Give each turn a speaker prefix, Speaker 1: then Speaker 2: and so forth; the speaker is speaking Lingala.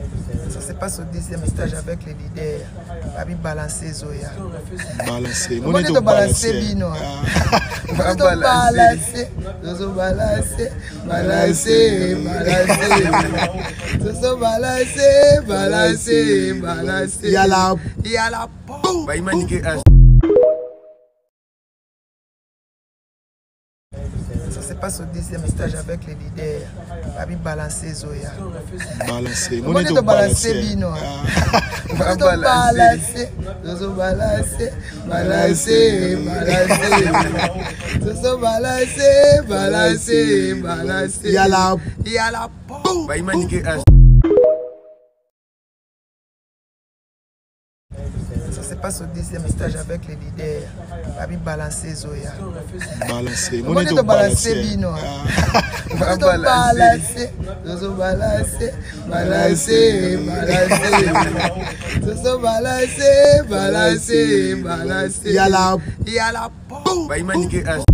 Speaker 1: Ça se passe au 10e stage avec les leaders. Babi balancer Zoya.
Speaker 2: Balancer.
Speaker 1: On est balancer Bino. Balancer. Zozo balancer. Balancer. Balancer. Zozo balancer. Balancer. Balancer.
Speaker 2: Yala.
Speaker 1: Yala. Boum. Ça se passe au 10e stage avec les leaders. Babi balancer Zoya.
Speaker 2: Balancer.
Speaker 1: On est balancer Bino. Balancer. Zozo balancer. Balancer. Balancer. Zozo balancer. Balancer. Balancer.
Speaker 2: Yala.
Speaker 1: Yala. Boum. Ça se passe au 10e stage avec les leaders. Babi balancer Zoya.
Speaker 2: Balancer.
Speaker 1: On est balancer Bino. Balancer. Zozo balancer. Balancer. Balancer. Zozo balancer. Balancer. Balancer.
Speaker 2: Yala.
Speaker 1: Yala. Boum.